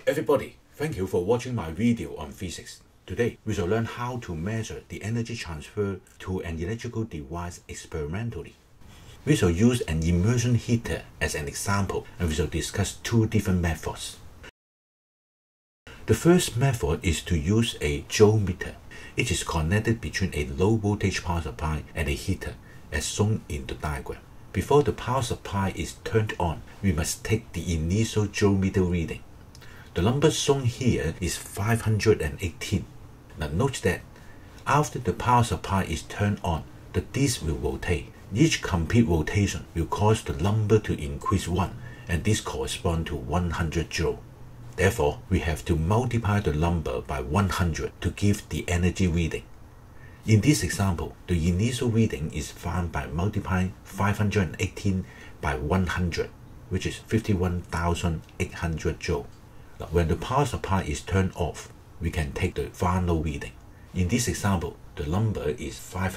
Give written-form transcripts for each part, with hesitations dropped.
Everybody, thank you for watching my video on physics. Today, we shall learn how to measure the energy transfer to an electrical device experimentally. We shall use an immersion heater as an example, and we shall discuss two different methods. The first method is to use a joulemeter. It is connected between a low voltage power supply and a heater, as shown in the diagram. Before the power supply is turned on, we must take the initial joulemeter reading. The number shown here is 518. Now note that after the power supply is turned on, the disc will rotate. Each complete rotation will cause the number to increase 1, and this corresponds to 100 joule. Therefore, we have to multiply the number by 100 to give the energy reading. In this example, the initial reading is found by multiplying 518 by 100, which is 51,800 joule. Now, when the power supply is turned off, we can take the final reading. In this example, the number is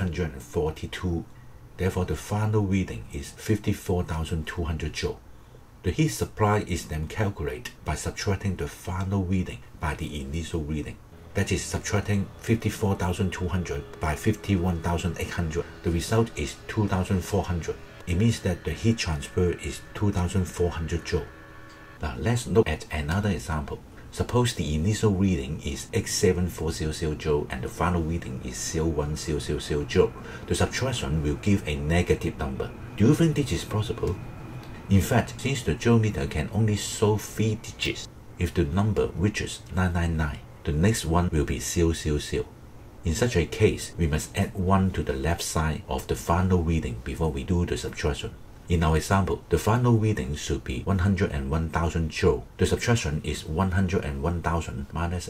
542. Therefore, the final reading is 54,200 joule. The heat supply is then calculated by subtracting the final reading by the initial reading. That is, subtracting 54,200 by 51,800. The result is 2,400. It means that the heat transfer is 2,400 joule. Now let's look at another example. Suppose the initial reading is 87400 joule and the final reading is 01000 joule. The subtraction will give a negative number. Do you think this is possible? In fact, since the joulemeter can only show 3 digits, if the number reaches 999, the next one will be 000. In such a case, we must add 1 to the left side of the final reading before we do the subtraction. In our example, the final reading should be 101,000 joule. The subtraction is 101,000 minus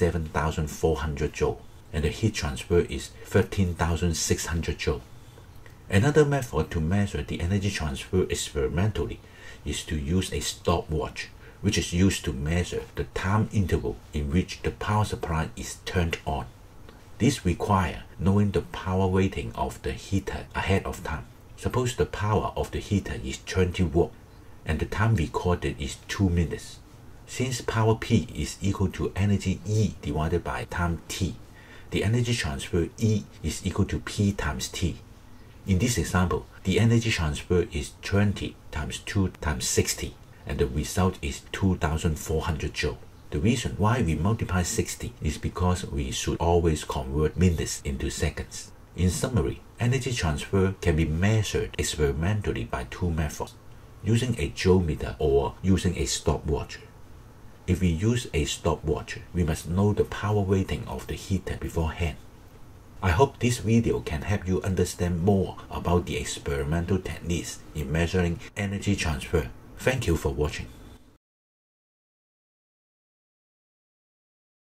87,400 joule, and the heat transfer is 13,600 joule. Another method to measure the energy transfer experimentally is to use a stopwatch, which is used to measure the time interval in which the power supply is turned on. This requires knowing the power rating of the heater ahead of time. Suppose the power of the heater is 20 watts and the time recorded is 2 minutes. Since power P is equal to energy E divided by time T, the energy transfer E is equal to P times T. In this example, the energy transfer is 20 times 2 times 60, and the result is 2,400 joule. The reason why we multiply 60 is because we should always convert minutes into seconds. In summary, energy transfer can be measured experimentally by two methods, using a joulemeter or using a stopwatch. If we use a stopwatch, we must know the power rating of the heater beforehand. I hope this video can help you understand more about the experimental techniques in measuring energy transfer. Thank you for watching.